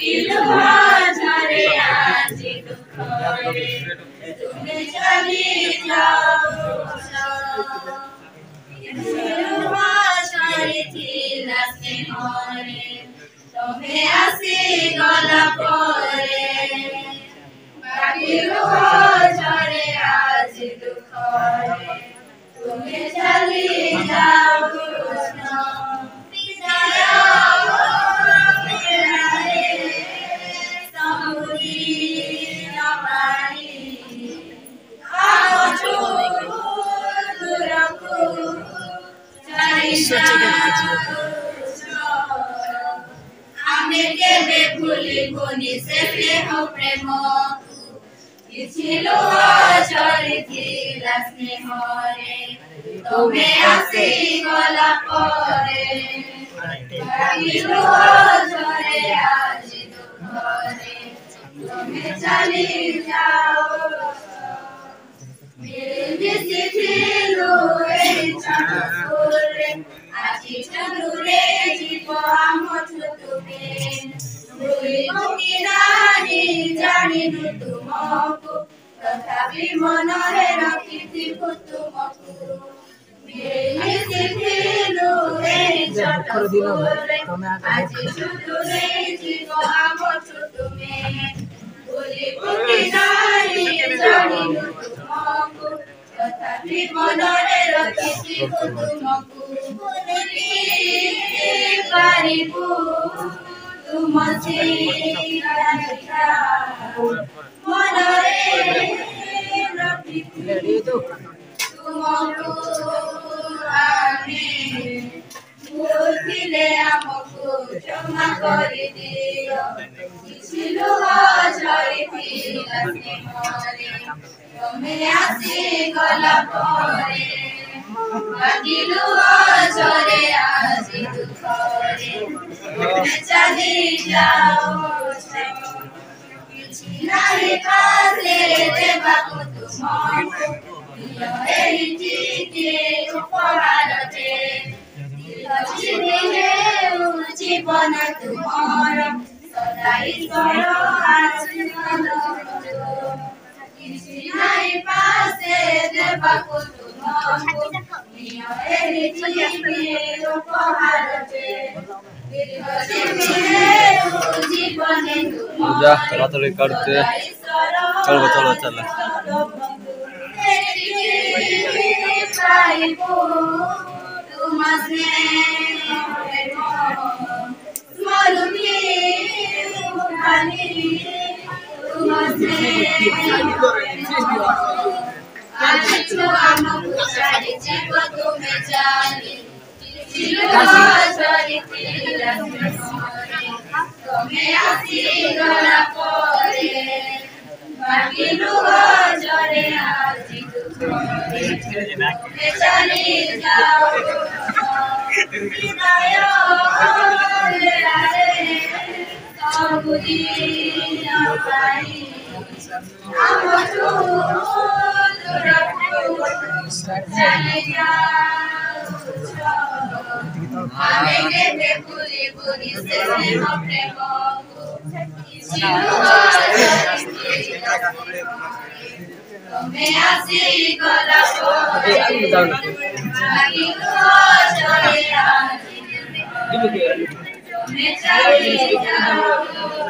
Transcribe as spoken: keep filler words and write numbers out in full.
ঝরে আজি দুঃখরে তুমি চলি যাও ঝরে থিলা স্নেহরে তুমি আসি গলা পরে বাকি ঝরে আজি দুঃখরে তুমি চলি যাও কৃষ্ণ বিদায় আমি কেবে ভুলিব নিছে স্নেহ প্রেম ছিল ঝরিথিলা স্নেহরে তুমি আসি গলা পরে ঝরে আজি দুঃখরে তুমি চলি যাও মিশি ছিল এই চন্দ্রে আজি চন্দ্রে জীব আমার তুমি ভুলিব কি নাহি জানিনু তুমকু তথাপি মনরে রখিথিবু তুমকু মিশি ছিল এই চন্দ্রে আজি চন্দ্রে জীব আমার তুমি ভুলিব কি নাহি জানিনু তুমকু তথাপি মনরে রখিথিবু তুমকু ভুলি পারিবু তুম মনরে রখিথিবু তুমকু আমি ভুলিলে আমকু ক্ষমা কৰি দিও ছিল ঝরিথিলা স্নেহরে তুমি আসি গলা পরে বাকিলু ঝরে আজি দুঃখরে তুমি চলি যাও কিছু নাহি পাশে দেবাকু তুমকু এই চিঠি উপহারতে জীবন তুমর সদাই সর আশীর্বাদ কিছু নাহি পাশে দেবাকু তুমকু এই চিঠি উপহারতে জীবনে তুমর তাড়াতাড়ি কাটতে চলো চলো চলো পাইবো তোমার স্নেহ স্মরণে উঠানি তোমার স্নেহ আজি তো আমকু ছাড়ি জীব তুমি জানি ছিল ঝরিথিলা স্নেহরে তুমি আসি গলা পরে বাকিলু ঝরে আজি দুঃখরে তুমি চলি যাও বিদায় সবুদিন পাই আমঠু চলে যাও আমি কেবে ভুলিব নিছে স্নেহ প্রেম তুমি আসি গলা পরে বাকিলু ঝরে আজি তুমি চলি যাও।